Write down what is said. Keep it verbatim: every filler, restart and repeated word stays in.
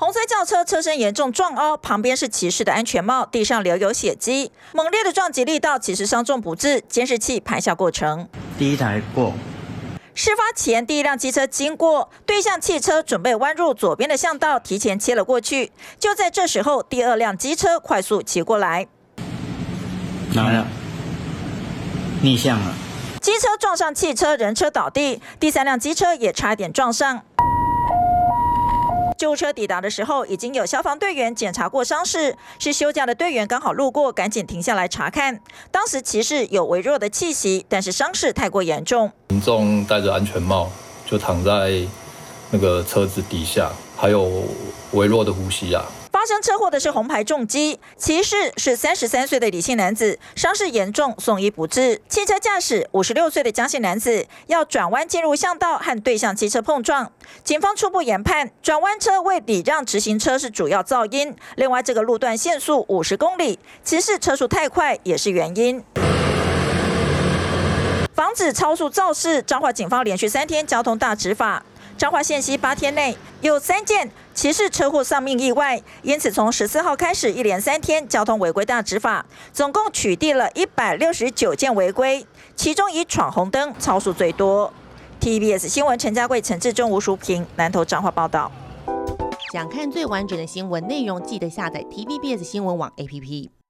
红色轿车车身严重撞凹，旁边是骑士的安全帽，地上留有血迹。猛烈的撞击力道，骑士伤重不治。监视器拍下过程。 第一台过。 事发前，第一辆机车经过，对向汽车准备弯入左边的巷道，提前切了过去。就在这时候，第二辆机车快速骑过来， 来了，逆向了。 机车撞上汽车，人车倒地，第三辆机车也差点撞上。救护车抵达的时候，已经有消防队员检查过伤势，是休假的队员刚好路过，赶紧停下来查看。当时骑士有微弱的气息，但是伤势太过严重。 民众戴着安全帽，就躺在那个车子底下，还有微弱的呼吸啊。 发生车祸的是红牌重机，骑士是三十三岁的李姓男子，伤势严重，送医不治。汽车驾驶五十六岁的江姓男子要转弯进入巷道，和对向汽车碰撞。警方初步研判，转弯车为礼让直行车是主要噪音。另外，这个路段限速五十公里，骑士车速太快也是原因。防止超速肇事，彰化警方连续三天交通大执法。彰化县西八天内有三件骑士车祸丧命意外，因此从十四号开始一连三天交通违规大执法，总共取缔了一百六十九件违规，其中以闯红灯、超速最多。T V B S 新闻陈家贵、陈志忠、吴淑平南投彰化报道。 想看最完整的新闻内容，记得下载 T V B S 新闻网 A P P。